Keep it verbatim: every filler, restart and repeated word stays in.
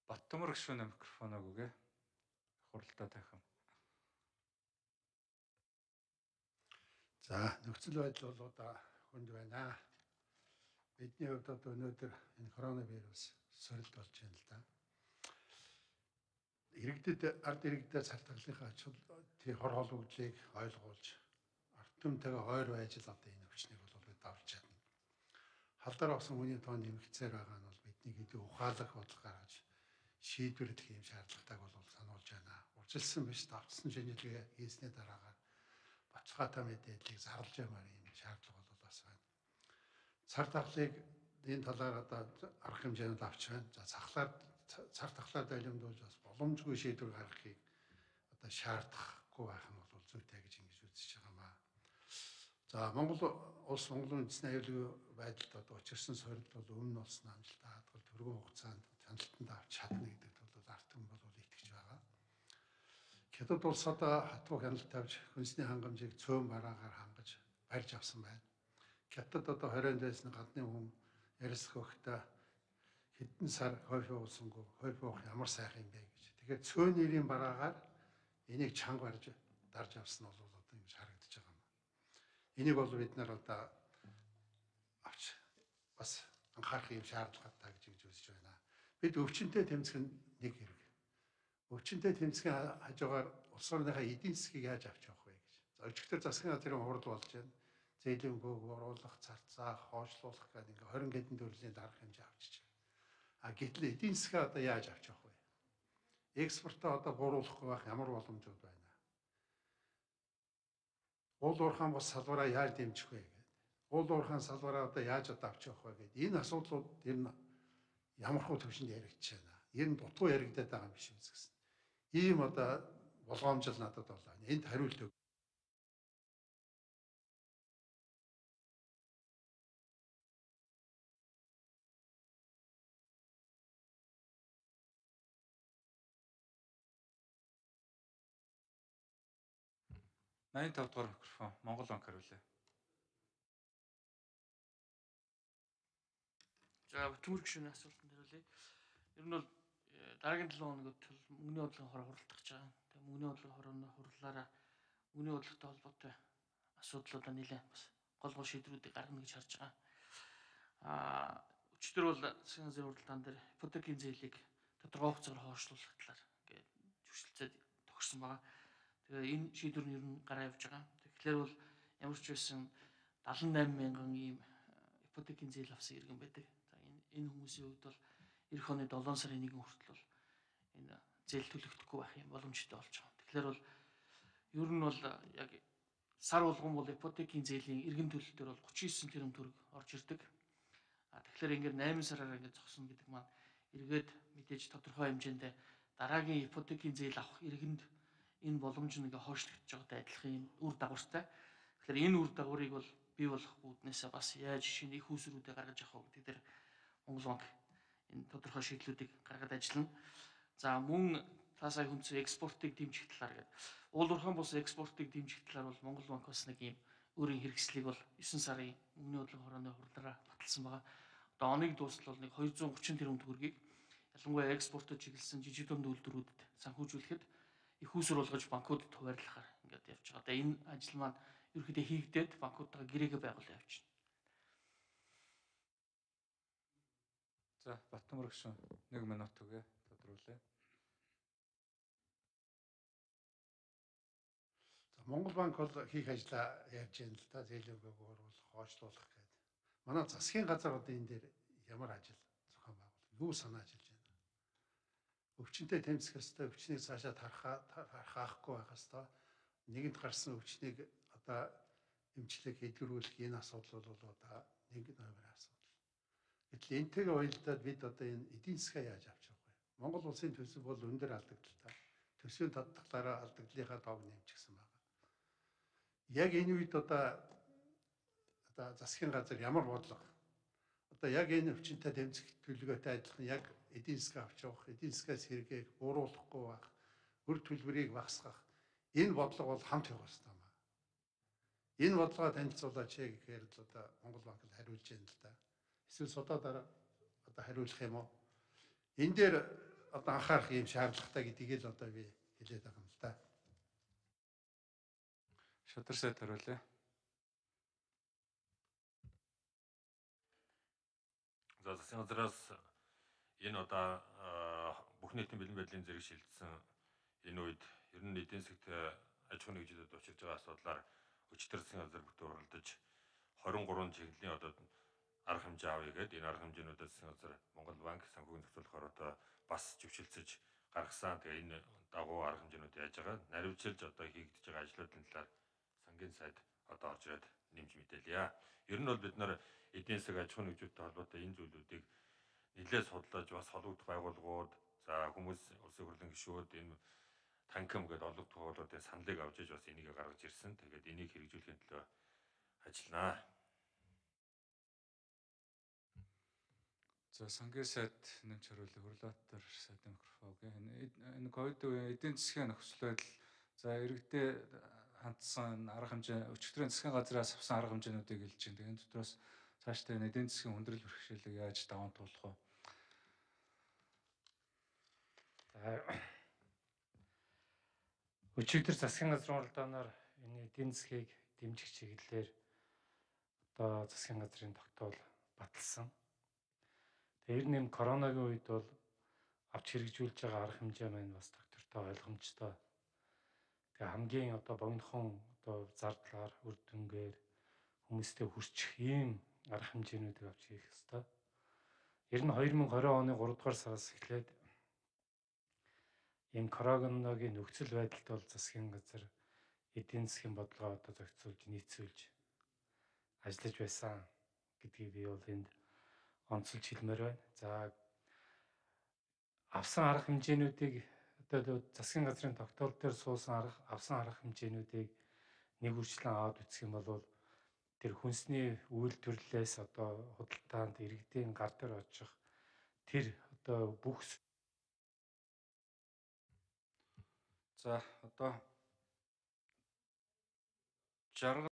Баттамар гүшүүний микрофоноо өгөө. Хуралдаа тахив. За, нөхцөл байдал бол одоо хүнд байна. Бидний хувьд одоо өнөөдөр энэ коронавирус сорилт болж байна л да. Иргэдэд ард иргэдэд цар тахлынхаа тий хор холбогдлыг ойлгуулж, ард түмтэйгээ ойр байж л одоо энэ өвчнийг бол бид давж чадна. Халдвар авсан хүний тоо нэмэгцээр байгаа нь бол бидний хэдий ухаалаг бодлого гаргаж шийдвэрлэх юм шаардлагатайг бол сануулж байна. Уржилсан биш давтсан шинжилгээ хийсний дараагаар бацхаатай мэдээллийг зарлж ямаар юм шаардлага бол бас байна. Цар тахлыг энэ талаар одоо арга хэмжээнд авч байна. За цахлаар цар тахлаар долимдуулж бас боломжгүй шийдвэр гаргахыг одоо шаардахгүй байх нь бол зүйтэй гэж ингэж үзэж байгаа маа. За Монгол улс Монголын үндэсний аюулгүй байдалд одоо учирсан сорилт бол өмнө олсон амжилттай хадгалж түргэн хугацаанд хяналтанд авч чадна гэдэгт бол ард түмэн бол итгэж байгаа. Хятад улс одоо хатуу хяналт тавьж хүнсний хангамжийг цөөн бараагаар хангаж барьж авсан байна. Хятад одоо хорионд байсан гадны хүн ярилцах өгтөө хэдэн сар хойш уулсангүй хойш уух ямар сайхан юм бэ гэж. Тэгэхээр цөөн нэрийн бараагаар энийг чанга барьж дарж авсан нь бол одоо ингэж харагдаж байгаа юм. Энийг бол бид нар одоо авч бас анхаарах юм шаардлагатай гэж ингэж үзэж байна. Бид өвчнөд тэмцэх нь нэг хэрэг. Өвчнөд тэмцэхийн хажуугаар улс орныхаа эдийн засгийг яаж авч явах вэ гэж. За өчигдөр засгийн газрын хурал болж байна. Зээлийн хөнгөг оруулах, зарцаах, хойшлуулах гэдэг ингээ хорин хэдэн төрлийн дарга хэмжээ авчиж байна. А гэтэл эдийн засгаа одоо яаж авч явах вэ? Экспортоо одоо бууруулахгүй байх ямар боломжууд байна? Уул уурхайн бус салбараа яаж дэмжих вэ гэдэг. Уул уурхайн салбараа одоо яаж одоо авч явах вэ гэдэг. Энэ асуудлууд ер нь ямархуу төвшөнд яригдж байна. Ер нь дутуу яригдаад байгаа юм биш үү гэсэн. Ийм одоо болгоомжл надад болоо. Энд хариулт өг. найнти тавд дугаар микрофон Монгол банк хариулъя. За Баттамар гүшүүний асуултанд хариулъя. Ер нь бол дараагийн долоо хоногт мөнгөний бодлогын хороо хуралдах гэж байгаа. Тэгээ мөнгөний бодлогын хорооны хурлаараа мөнгөний бодлоготой холбоотой асуудлуудаа нэлээд бас гол гол шийдвэрүүдийг гаргана гэж харж байгаа. Аа өчигдөр бол засгийн газрын хуралдаан дээр ипотекийн зээлийг тодорхой хугацаагаар хойшлуулах талаар ингээд зөвшөлтсөд төгссөн байгаа. Тэгээ энэ шийдвэр нь ер нь гараа явж байгаа. Тэгэхээр бол ямар ч байсан далайн найман мянган ийм ипотекийн зээл авсан иргэн байдаг. За энэ энэ хүмүүсийн хувьд бол эх оны долоон сарын нэгэн хүртэл бол энэ зээл төлөгдөхгүй байх юм боломжтой болж байгаа. Тэгэхээр бол ер нь бол яг сар болгон бол ипотекийн зээлийн иргэн төлөлт дээр бол гучин девять тэрбум төгрөг орж ирдэг. А тэгэхээр ингээд восемь сараар ингээд зогсно гэдэг маань эргээд мэдээж тодорхой хэмжээнд дараагийн ипотекийн зээл авах иргэнд энэ боломж нь ингээд хойшлогдож байгаатай адилхан юм үр дагавартай. Тэгэхээр энэ үр дагаврыг бол бий болох үүднээсээ бас яаж шинэ их үүсрүүдээ гаргаж авах вэ гэдэг дээр Монгол банк энэ тодорхой шийдлүүдийг гаргаад ажиллана. За мөн та сая хүнцэн экспортыг дэмжих талаар гэдэг. Уул уурхайн бус экспортыг дэмжих талаар бол Монгол банк бас нэг юм өөрийн хэрэгслийг бол девять сарын мөнгөний бодлогын хорооны хурлаараа баталсан байгаа. Одоо оныг дуустал бол нэг two hundred thirty тэрбум төгрөгийг ялангуяа экспортод чиглэсэн жижиг дунд үйлдвэрүүдэд санхүүжүүлэхэд их үүсвэр болгож банкудад хуваарлахаар ингээд явж байгаа. Одоо энэ ажил маань ерөнхийдөө хийгдээд банкудаа гэрээгээ байгуулж явж байна. За Баттамар гүшүүн нэг минут өгөө тодруулъя. За Монгол банк бол хийх ажлаа ярьж байна л да. Зээлийн хөнгөг оруулах, хойшлуулах гэдэг. Манай засгийн газар одоо энэ дээр ямар ажил зохион байгуул, юу санааж хэлж байна? Өвчнөд тэмцэх ёстой, өвчнийг цаашаа тархаахгүй байх ёстой. Нэгэнт гарсан өвчнийг одоо эмчлэг хэдгэрүүлэх энэ асуудал бол одоо нэг номер асуудал. Гэтэл энтэйгээ уялдаад бид одоо энэ эдийн засгаа яаж авч явах вэ? Монгол улсын төсөв бол өндөр алдагдaltaй. Төсвийн татгалаараа алдагдлынхаа тоог нэмчихсэн байна. Яг энэ үед одоо одоо засгийн газар ямар бодлого? Одоо яг энэ өвчнөд тэмцэх төлөвлөгөөтэй адилхан яг эдийн засгаа авч явах, эдийн засгаас сэргээх, бууруулахгүй байх, өр төлбөрийг багасгах энэ бодлого бол хамт явах хэрэгтэй юм аа. Энэ бодлогоо танилцуулаач гэхээр л одоо Монгол банк л хариулж байна л да. Эсвэл содоо дараа одоо хариулах юм уу? Энэ дээр одоо анхаарах юм шаардлагатай гэдгийг л одоо би хэлээд байгаа юм л та. Шудар сайд хариулъя. За засгийн газраас энэ одоо бүх нийтийн бэлэн байдлын зэрэг шилжсэн энэ үед ер нь эдийн засгт аж ахуйн нэгжлэлд учирч байгаа асуудлаар өчтөр засгийн газар бүхэн уралдаж двадцать три чиглэлийн одоо арга хэмжээ авъя гэдэг энэ арга хэмжээнүүдээс засгийн газар Монгол банк санхүүгийн зохицуулахаар одоо бас зөвшөлдсөж гаргасан. Тэгээ энэ дагуу арга хэмжээнүүд яаж байгаа наривчилж одоо хийгдэж байгаа ажлуудын талаар сангийн сайд одоо орж ирээд нэмж мэдээлье. Ер нь бол бид нар эдийн засаг аж ахуйн нэгжүүдтэй холбоотой энэ зүйлүүдийг нэлээд судлаж бас холбогдох байгууллагууд за хүмүүс улсын хурлын гишүүд энэ танкам гэдэг олон байгууллагуудын саналыг авч иж бас энийг гаргаж ирсэн. Тэгээд энийг хэрэгжүүлэхийн төлөө ажилланаа. За сангийн сайд нэмж хариулъя. Хурлаатар сайдын микрофон өгье. Энэ ковид үеийн эдийн засгийн нөхцөл байдал за иргэдээ хандсан арга хэмжээ өчигдрийн засгийн газраас авсан арга хэмжээнүүдийг хэлж байна. Тэгээд энэ дотроос цаашдаа энэ эдийн засгийн хүндрэл бэрхшээлийг яаж даван туулах вэ? Өчигдөр засгийн газрын уралдаанаар энэ эдийн засгийг дэмжих чиглэлээр одоо засгийн газрын тогтоол баталсан. Тэр нэм коронагийн үед бол авч хэрэгжүүлж байгаа арга хэмжээ маань бас доктортой ойлгомжтой. Тэгээ хамгийн одоо богинохон одоо зардлаар үр дүнгээр хүмүүстэй хүрчих ийм арга хэмжээнүүдийг авч хийх ёстой. Ер нь две тысячи двадцать оны гурав дугаар сараас эхлээд ийм коронавигийн нөхцөл байдалд бол засгийн газар эдийн засгийн бодлогоо одоо зохицуулж нийцүүлж ажиллаж байсан гэдгийг би бол энд онцолж хэлмээр байна. За авсан арга хэмжээнүүдийг одоо засгийн газрын тогтоол дээр суусан арга авсан арга хэмжээнүүдийг нэг үрчлэн аваад үзэх юм бол тэр хүнсний үйлдвэрлэлээс одоо худалдаанд иргэдийн гар дээр очих тэр одоо бүх За одоо жаргал